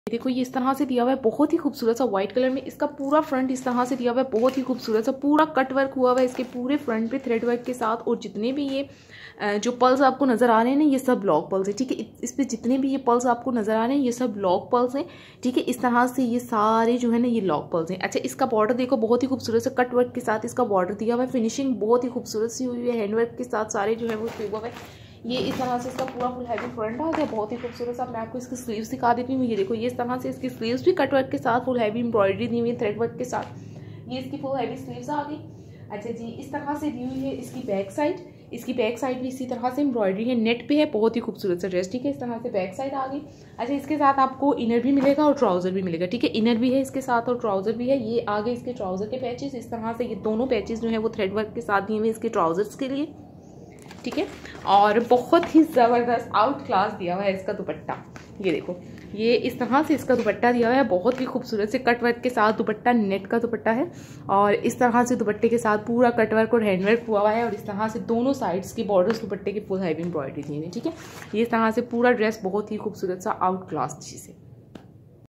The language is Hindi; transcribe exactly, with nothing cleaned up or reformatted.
देखो ये इस तरह से दिया हुआ है, बहुत ही खूबसूरत सा व्हाइट कलर में। इसका पूरा फ्रंट इस तरह से दिया हुआ है, बहुत ही खूबसूरत सा पूरा कट वर्क हुआ हुआ है इसके पूरे फ्रंट पे थ्रेड वर्क के साथ। और जितने भी ये जो पल्स आपको नजर आ रहे हैं ना, ये सब लॉक पल्स है, ठीक है। इस पे जितने भी ये पल्स आपको नजर आ रहे हैं ये सब लॉक पल्स हैं, ठीक है। इस तरह से ये सारे जो है ना ये लॉक पल्स हैं। अच्छा, इसका बॉर्डर देखो बहुत ही खूबसूरत से कट वर्क के साथ इसका बॉर्डर दिया हुआ है। फिनिशिंग बहुत ही खूबसूरत सी हुई है, हैंडवर्क के साथ सारे जो है वो हुआ है। ये इस तरह से इसका पूरा फुल हैवी फ्रंट आ गया, बहुत ही खूबसूरत सा। मैं आपको इसकी स्लीव्स दिखा देती हूँ। ये देखो ये इस तरह से इसकी स्लीव्स भी कट वर्क के साथ फुल हैवी एम्ब्रॉयडरी दी हुई है थ्रेड वर्क के साथ। ये इसकी फुल हैवी स्लीव्स आ गई। अच्छा जी, इस तरह से दी हुई है इसकी बैक साइड। इसकी बैक साइड भी इसी तरह से एम्ब्रॉयडरी है, नेट पे है, बहुत ही खूबसूरत सा ड्रेस, ठीक है। इस तरह से बैक साइड आ गई। अच्छा, इसके साथ आपको इनर भी मिलेगा और ट्राउजर भी मिलेगा, ठीक है। इनर भी है इसके साथ और ट्राउजर भी है। ये आगे इसके ट्राउजर के पैचेस, इस तरह से ये दोनों पैचेस जो है वो थ्रेड वर्क के साथ दिए हुए इसके ट्राउजर्स के लिए, ठीक है। और बहुत ही ज़बरदस्त आउट क्लास दिया हुआ है इसका दुपट्टा। ये देखो ये इस तरह से इसका दुपट्टा दिया हुआ है, बहुत ही खूबसूरत से कट वर्क के साथ दुपट्टा, नेट का दुपट्टा है। और इस तरह से दुपट्टे के साथ पूरा कट वर्क और हैंडवर्क हुआ हुआ है। और इस तरह से दोनों साइड्स के बॉर्डर्स दुपट्टे के फुल हैवी एम्ब्रॉयडरी दी हुई है, ठीक है। ये इस तरह से पूरा ड्रेस बहुत ही खूबसूरत सा आउट क्लास चीज़ है।